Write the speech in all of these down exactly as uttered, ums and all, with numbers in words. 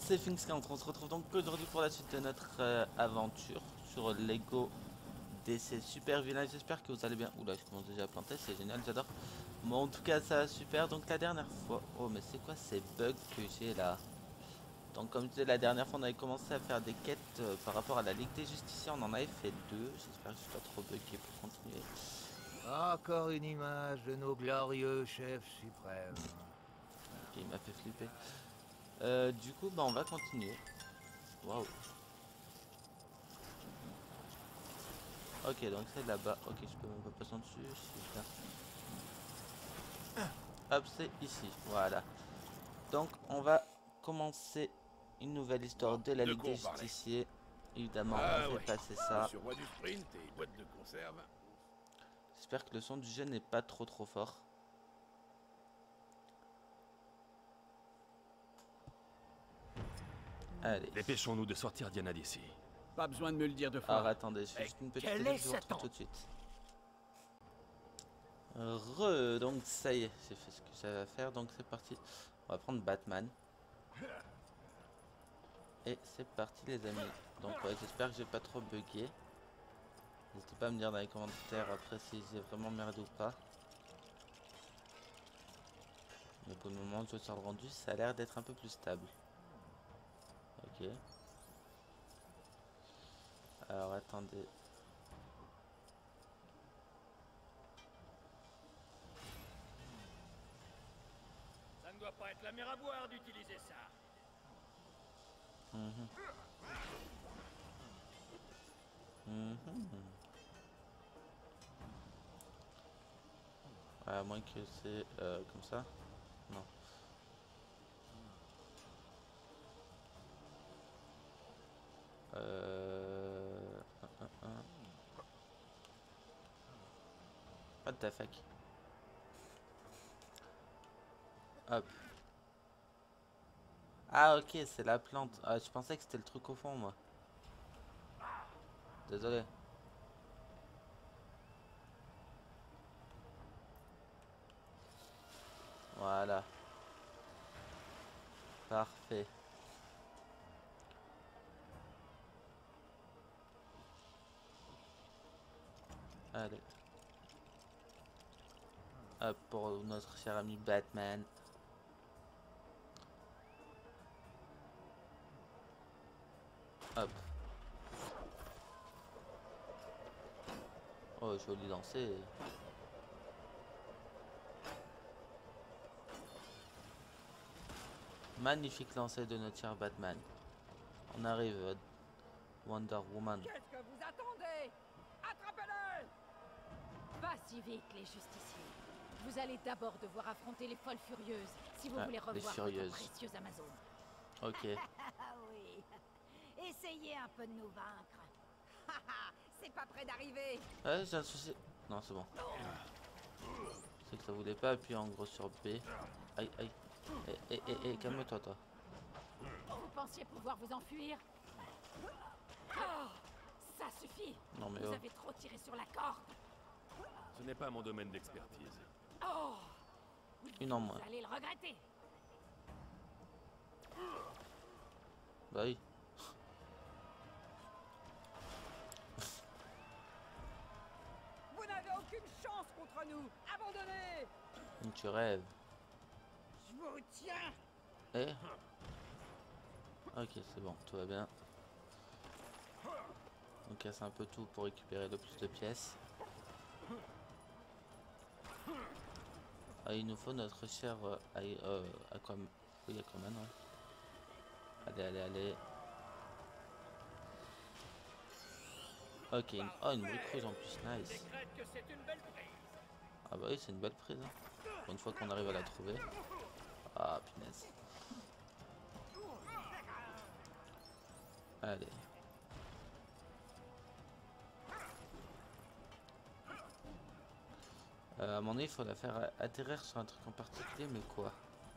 c'est Finkscount, on se retrouve donc aujourd'hui pour la suite de notre euh, aventure sur Lego D C Super Villain. J'espère que vous allez bien. Oula, je commence déjà à planter, c'est génial, j'adore. Bon, en tout cas, ça va super. Donc la dernière fois... Oh, mais c'est quoi ces bugs que j'ai là? Donc comme je disais, la dernière fois, on avait commencé à faire des quêtes euh, par rapport à la Ligue des Justiciers. On en avait fait deux. J'espère que je suis pas trop bugué pour continuer. Encore une image de nos glorieux chefs suprêmes. Ok, il m'a fait flipper. Euh, du coup, bah, on va continuer. Waouh. Ok, donc c'est là-bas. Ok, je peux même pas passer en dessus. Super. Hop, c'est ici. Voilà. Donc, on va commencer une nouvelle histoire Bon, de la de Ligue quoi des on parlait? Justiciers. Évidemment, on Ah fait ouais, passer je ça. suis roi du sprint et boîte de conserve. J'espère que le son du jeu n'est pas trop trop fort. Allez. Dépêchons-nous de sortir Diana d'ici. Pas besoin de me le dire deux Alors fois. attendez, je fais Eh, juste une petite quel pause, est je vous cet retrouve an? tout de suite. Re, donc ça y est, j'ai fait ce que j'avais à faire, donc c'est parti. On va prendre Batman. Et c'est parti les amis. Donc ouais, j'espère que j'ai pas trop bugué. N'hésitez pas à me dire dans les commentaires après si j'ai vraiment merdé ou pas. Mais pour le moment, je sur le rendu, ça a l'air d'être un peu plus stable. Ok. Alors attendez. Ça ne doit pas être la mer à boire d'utiliser ça. Mhm. Mhm. Ouais, à moins que c'est euh, comme ça. Non. Euh... un, un, un. What the fuck. Hop. Ah ok, c'est la plante. Ah, je pensais que c'était le truc au fond moi. Désolé. Voilà. Parfait. Allez. Hop, pour notre cher ami Batman. Hop. Oh, joli lancé. Magnifique lancé de notre cher Batman. On arrive, euh, Wonder Woman. Qu'est-ce que vous attendez? Attrapez-le! Pas si vite, les justiciers. Vous allez d'abord devoir affronter les folles furieuses si vous Ah, voulez les revoir furieuses. votre précieuse Amazon. Ok. Ah oui. Essayez un peu de nous vaincre. C'est pas près d'arriver. Ouais, j'ai un souci. Non, c'est bon. C'est que ça voulait pas appuyer en gros sur B. Aïe, aïe. Eh, eh, eh, eh, calme-toi, toi. Vous pensiez pouvoir vous enfuir? Oh, ça suffit. Non, mais Vous oh. avez trop tiré sur la corde. Ce n'est pas mon domaine d'expertise. Oh, Une en moins. vous allez le regretter. Bah oui. Vous n'avez aucune chance contre nous. Abandonnez. Tu rêves. Je vous tiens. Eh. Ok, c'est bon, tout va bien. On casse un peu tout pour récupérer le plus de pièces. Ah, il nous faut notre cher euh, euh, Aquaman. Oui, Aquaman, ouais. Allez, allez, allez. Ok, une... oh, une brute rouge en plus, nice. Décrète que c'est une belle prise. Ah bah oui, c'est une belle prise. Hein. Pour une fois qu'on arrive à la trouver. Ah, punaise. Allez. Euh, à mon avis, il faut la faire atterrir sur un truc en particulier, mais quoi?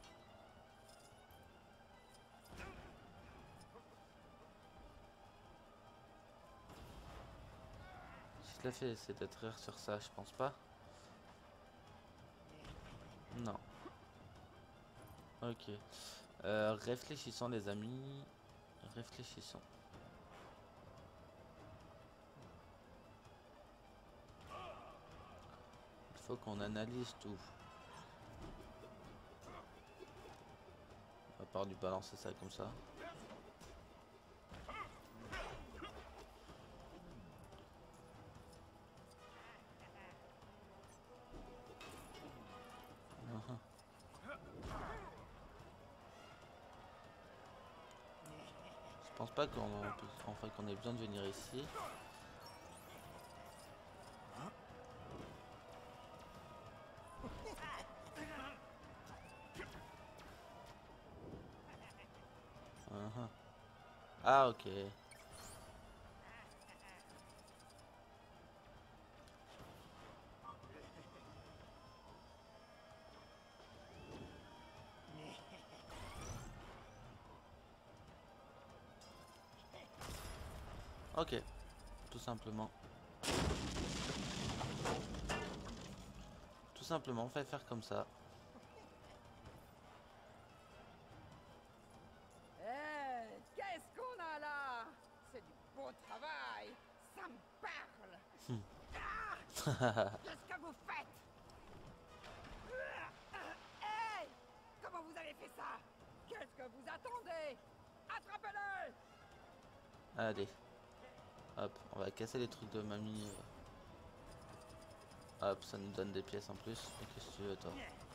Si je la fais essayer d'atterrir sur ça, je pense pas. Non. Ok. Euh, réfléchissons les amis. Réfléchissons. Il faut qu'on analyse tout. À part lui balancer ça comme ça. Uh-huh. Je pense pas qu'on enfin, qu'on ait besoin de venir ici. Uh-huh. Ah ok. Ok, tout simplement. Tout simplement, on fait faire comme ça. Eh, qu'est-ce qu'on a là? C'est du beau travail. Ça me parle. Ah, qu'est-ce que vous faites? Hey, comment vous avez fait ça? Qu'est-ce que vous attendez? Attrapez-le! Allez. Hop, on va casser les trucs de mamie. Hop, ça nous donne des pièces en plus. Et qu'est-ce que tu veux, toi?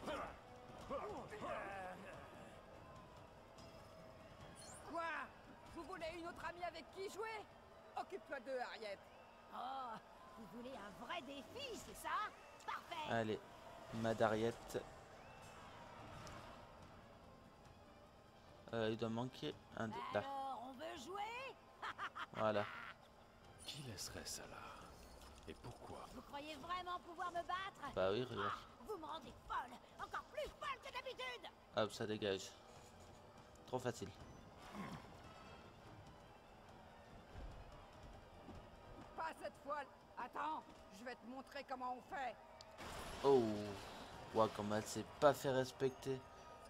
Quoi? Vous voulez une autre amie avec qui jouer? Occupe-toi d'eux, Harriet. Oh, vous voulez un vrai défi, c'est ça? Parfait. Allez, Madariette. Euh, il doit manquer un... Là. Alors, on veut jouer? Voilà. Qui laisserait ça là? Et pourquoi? Vous croyez vraiment pouvoir me battre? Bah oui, regarde. Vous me rendez folle, encore plus folle que d'habitude. Hop, ça dégage. Trop facile. Pas cette fois. Attends, je vais te montrer comment on fait. Oh. Ouah, comme elle s'est pas fait respecter.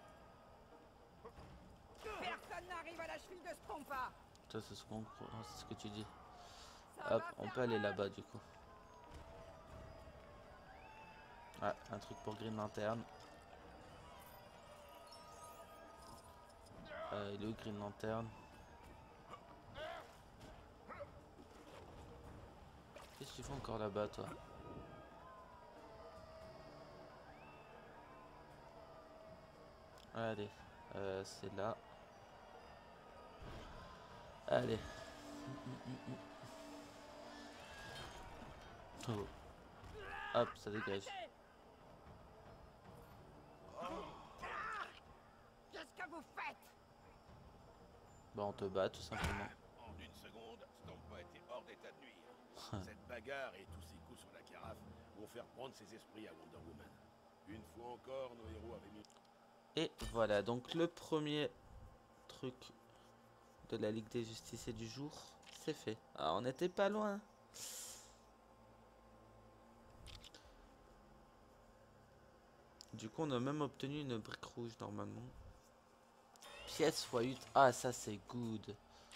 Personne n'arrive à la cheville de ce compas. Ça, c'est ce qu'on... c'est ce que tu dis. Ça Hop, va on faire peut aller mal. là-bas du coup. Ah, un truc pour Green Lantern. Euh, il est où Green Lantern? Qu'est-ce que tu fais encore là-bas, toi? Allez, euh, c'est là. Allez. Oh. Hop, ça dégage. Qu'est-ce que vous faites? Bon, on te bat tout simplement. En une seconde, Stampa était hors d'état de nuire. Cette bagarre et tous ces coups sur la carafe vont faire prendre ses esprits à Wonder Woman. Une fois encore, nos héros avaient mis... Et voilà, donc le premier truc de la Ligue des Justiciers du jour, c'est fait. Ah, on n'était pas loin. Du coup, on a même obtenu une brique rouge normalement. Pièce fois huit. Ah, ça c'est good.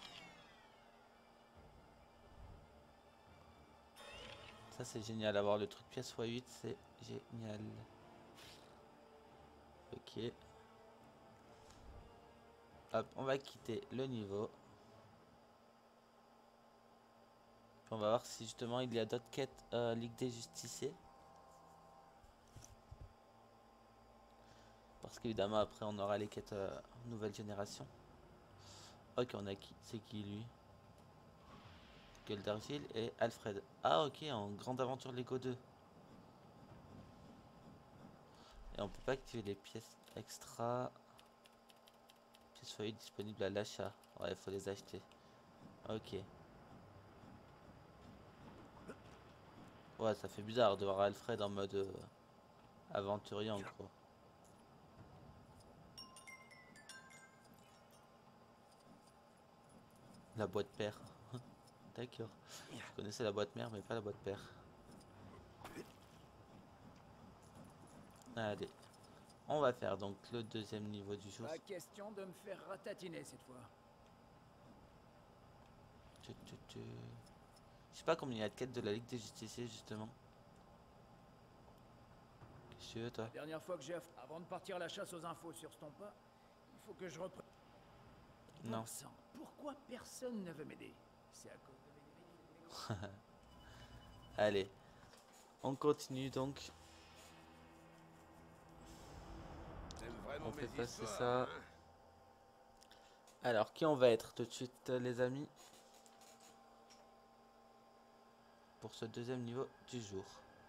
Ça c'est génial, avoir le truc pièce fois huit, c'est génial. Ok. Hop, on va quitter le niveau. Puis on va voir si justement il y a d'autres quêtes euh, Ligue des Justiciers. Parce qu'évidemment après on aura les quêtes euh, nouvelle génération. Ok, on a qui? C'est qui lui? Guldargil et Alfred. Ah ok, en grande aventure Lego deux. Et on peut pas activer les pièces extra. Pièces feuilles disponibles à l'achat. Ouais, il faut les acheter. Ok. Ouais, ça fait bizarre de voir Alfred en mode euh, aventurier en gros. La boîte père. D'accord. Je connaissais la boîte mère mais pas la boîte père. Allez. on va faire donc le deuxième niveau du jour. Pas question de me faire ratatiner cette fois. Tu, tu, tu. Je sais pas combien il y a de quêtes de la Ligue des Justiciers justement. Qu'est-ce que tu veux toi? La dernière fois que j'ai... aff- Avant de partir à la chasse aux infos sur Stompa, il faut que je reprenne... Non. Bon sang, pourquoi personne ne veut m'aider? C'est à cause de mes... Allez, on continue donc. T'aimes vraiment On fait mes passer histoires, ça. hein? Alors, qui on va être tout de suite, les amis, pour ce deuxième niveau du jour.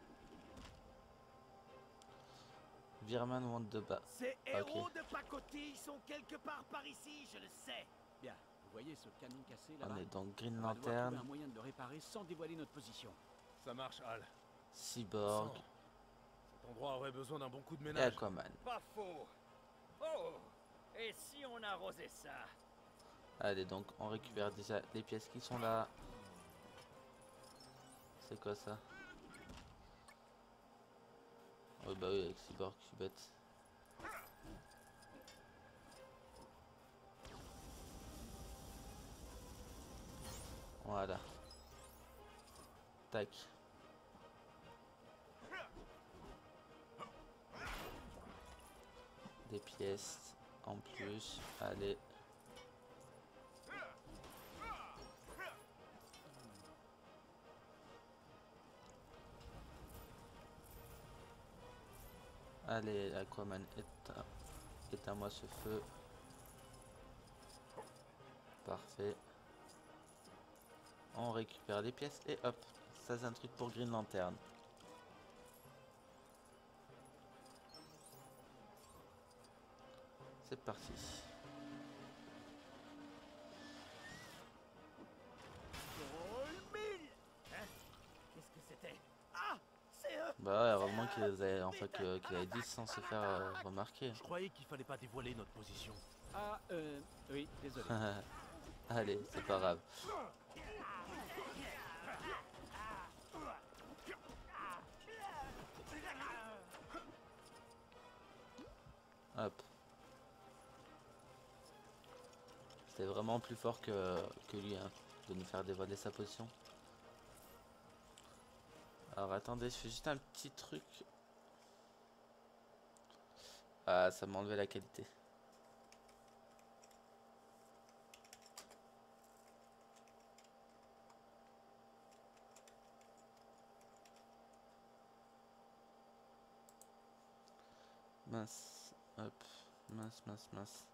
Virman want the bas. Ces héros Ok. de pacotille sont quelque part par ici, je le sais. Bien, vous voyez ce canon cassé là-bas? On est donc Green On va devoir trouver Lantern, un moyen de le réparer sans dévoiler notre position. Ça marche, Hal. Cyborg Cet endroit aurait besoin d'un bon coup de et ménage. Aquaman. Pas faux. Oh. Et si on arrosait ça? Allez, donc on récupère déjà les pièces qui sont là. C'est quoi ça? Oh bah oui, avec Cyborg, je suis bête. Voilà. Tac. Des pièces en plus. Allez. Allez, Aquaman, éteins, éteins-moi ce feu. Parfait. On récupère les pièces et hop, ça c'est un truc pour Green Lantern. C'est parti. Hein? Qu'est-ce que c'était? Ah! C'est eux! Bah ouais, heureusement qu'ils avaient, enfin, que- qu'ils avaient dit sans se faire euh, remarquer. Je croyais qu'il fallait pas dévoiler notre position. Ah, euh, oui, désolé. Allez, c'est pas grave. Hop. C'était vraiment plus fort que, que lui, hein, de nous faire dévoiler sa position. Alors attendez, je fais juste un petit truc. Ah, ça m'a enlevé la qualité. Mince, hop, mince, mince, mince.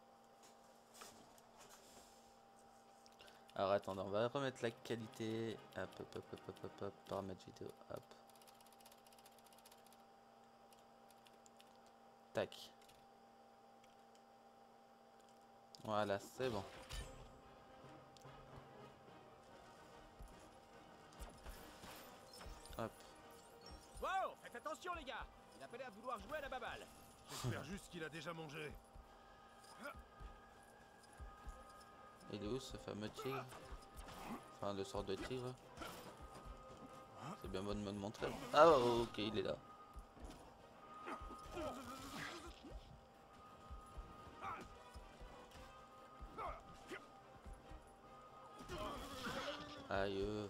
Alors attendez, on va remettre la qualité. Hop, hop, hop, hop, hop, hop, hop, paramètres vidéo, hop. Tac. Voilà, c'est bon. Hop. Wow, faites attention les gars! Il appelait à vouloir jouer à la baballe. J'espère juste qu'il a déjà mangé. Il est où ce fameux tigre? Enfin, le sort de tigre. C'est bien bon de me le montrer. Ah, oh, ok, il est là. Aïe. euh.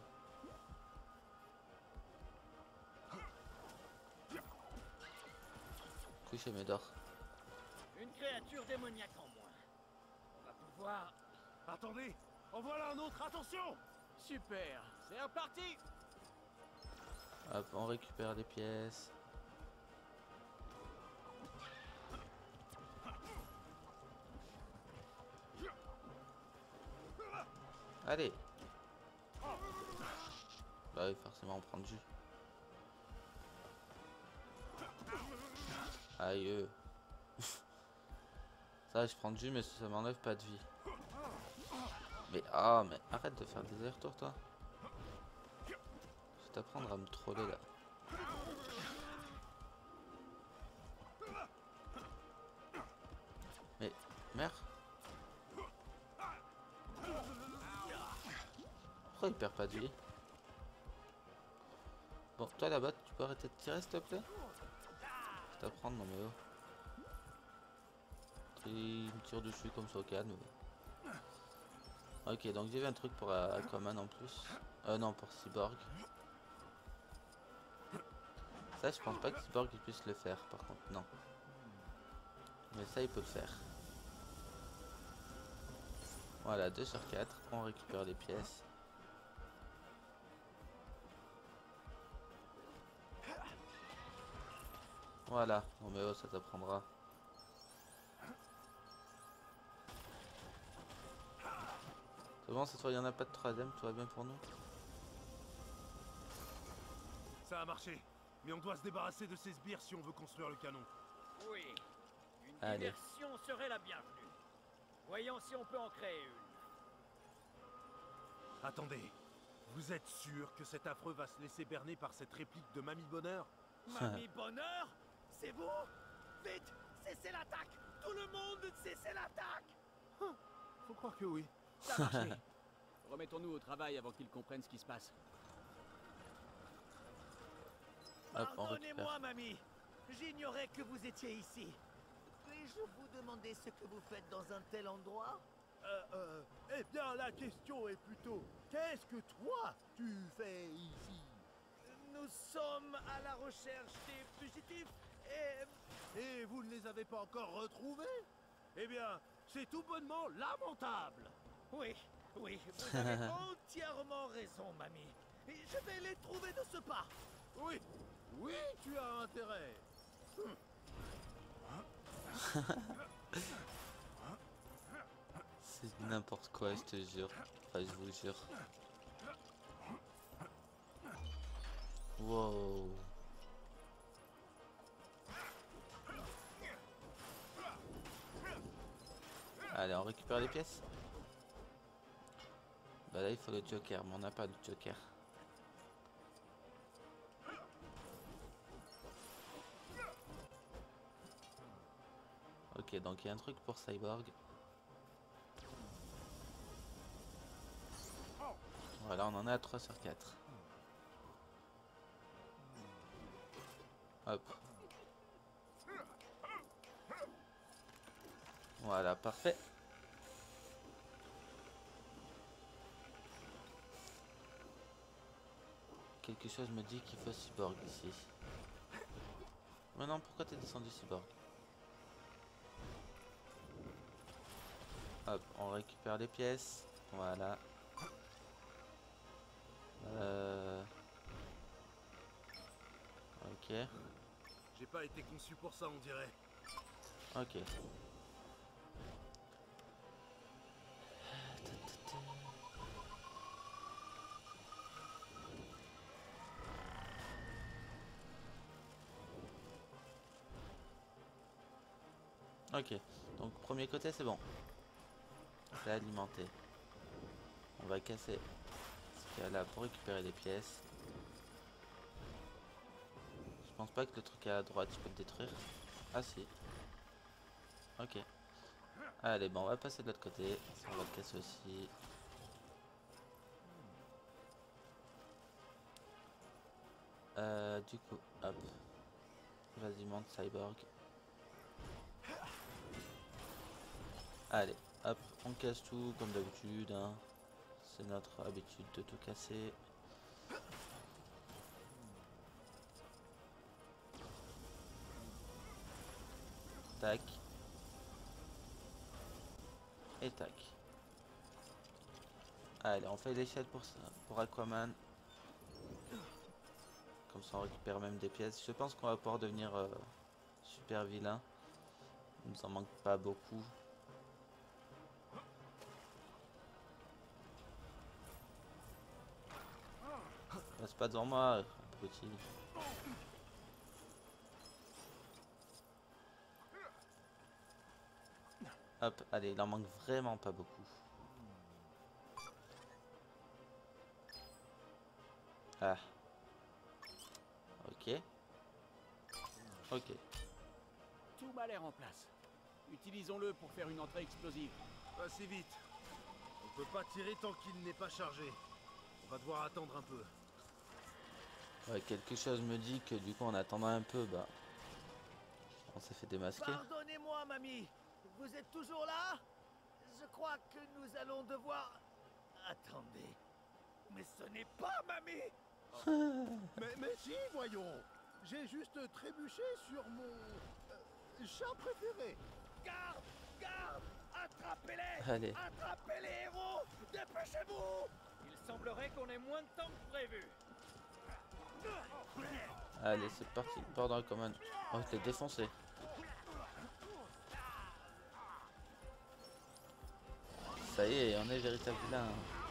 Couché, mais dors. Une créature démoniaque en moins. On va pouvoir... Attendez, en voilà un autre, attention! Super, c'est reparti! Hop, on récupère les pièces. Allez. Bah oui, forcément on prend du jus. Aïe. euh. Ça, je prends du jus, mais ça m'enlève pas de vie. Mais ah, mais arrête de faire des allers-retours, toi. Je vais t'apprendre à me troller là. Mais merde. Pourquoi il perd pas de vie? Bon, toi là-bas, tu peux arrêter de tirer s'il te plaît? Je vais t'apprendre, non mais oh. il me tire dessus comme ça au calme. Ok, donc j'ai vu un truc pour euh, Aquaman en plus. Euh, non, pour Cyborg. Ça, je pense pas que Cyborg il puisse le faire, par contre, non. Mais ça, il peut le faire. Voilà, deux sur quatre, on récupère les pièces. Voilà, bon mais oh, ça t'apprendra. C'est bon, cette fois il n'y en a pas de troisième, tout va bien pour nous. Ça a marché, mais on doit se débarrasser de ces sbires si on veut construire le canon. Oui, une Allez. diversion serait la bienvenue. Voyons si on peut en créer une. Attendez, vous êtes sûr que cet affreux va se laisser berner par cette réplique de Mamie Bonheur? Mamie Bonheur? C'est vous? Vite, cessez l'attaque! Tout le monde, cessez l'attaque! Faut croire que oui. Ça a marché. Remettons-nous au travail avant qu'ils comprennent ce qui se passe. Hop, on récupère. Pardonnez-moi, mamie. J'ignorais que vous étiez ici. Puis-je vous demander ce que vous faites dans un tel endroit? Euh, euh, eh bien, la question est plutôt, qu'est-ce que toi, tu fais ici? Nous sommes à la recherche des fugitifs et... Et vous ne les avez pas encore retrouvés? Eh bien, c'est tout bonnement lamentable. Oui, oui, vous avez entièrement raison, mamie. Et je vais les trouver de ce pas. Oui, oui, tu as intérêt. C'est n'importe quoi, je te jure. Enfin, je vous jure. Wow. Allez, on récupère les pièces. Bah là, il faut le Joker, mais on n'a pas de Joker. Ok, donc il y a un truc pour Cyborg. Voilà, on en est à trois sur quatre. Hop. Voilà, parfait. Quelque chose me dit qu'il faut Cyborg ici. Mais non, pourquoi t'es descendu Cyborg? Hop, on récupère les pièces. Voilà. Euh... Ok. J'ai pas été conçu pour ça, on dirait. Ok. Ok, donc premier côté c'est bon. C'est alimenté. On va casser ce qu'il y a là pour récupérer les pièces. Je pense pas que le truc à droite je peux le détruire. Ah si. Ok. Allez, bon on va passer de l'autre côté. On va le casser aussi. Euh, du coup, hop. Vas-y, monte Cyborg. Allez, hop, on casse tout comme d'habitude. Hein. C'est notre habitude de tout casser. Tac. Et tac. Allez, on fait l'échelle pour ça, pour Aquaman. Comme ça on récupère même des pièces. Je pense qu'on va pouvoir devenir euh, super vilain. Il nous en manque pas beaucoup. Passe pas devant moi, petit. Hop, allez, il en manque vraiment pas beaucoup. Ah. Ok. Ok. Tout m'a l'air en place. Utilisons-le pour faire une entrée explosive. Pas si vite. On peut pas tirer tant qu'il n'est pas chargé. On va devoir attendre un peu. Ouais, quelque chose me dit que du coup en attendant un peu, bah, on s'est fait démasquer. Pardonnez-moi, mamie. vous êtes toujours là? Je crois que nous allons devoir... Attendez. Mais ce n'est pas mamie. mais, mais si, voyons. J'ai juste trébuché sur mon euh, chat préféré. Garde! Garde! Attrapez-les! Allez. Attrapez les héros! Dépêchez-vous! Il semblerait qu'on ait moins de temps que prévu. Allez, c'est parti. Pardon, commande. Oh, je l'ai défoncé. Ça y est, on est véritable vilain.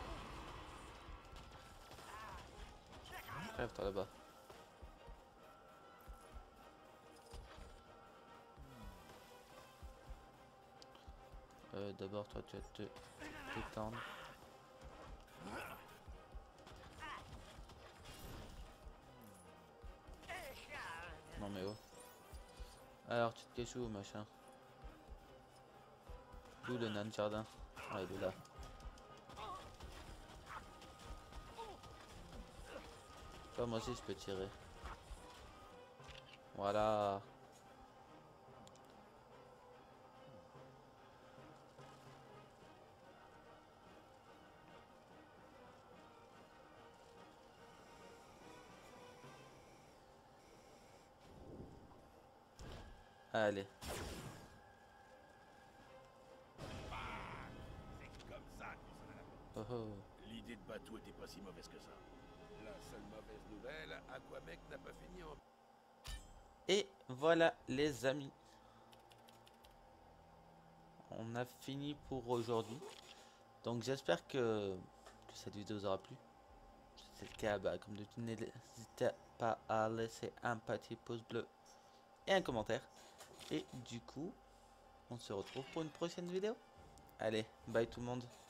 Crève-toi là-bas. Euh, D'abord, toi, tu vas te détendre. Non mais oh. Alors, tu te caches où, machin? D'où le nain de jardin? Ah, il est là. Toi, moi aussi, je peux tirer. Voilà. Allez. C'est comme ça qu'on s'en a la Oh oh. L'idée de Batou était pas si mauvaise que ça. La seule mauvaise nouvelle, Aquamec n'a pas fini en... Et voilà les amis. On a fini pour aujourd'hui. Donc j'espère que, que cette vidéo vous aura plu. Si c'est le cas, bah, comme d'habitude, n'hésitez pas à laisser un petit pouce bleu et un commentaire. Et du coup, on se retrouve pour une prochaine vidéo. Allez, bye tout le monde.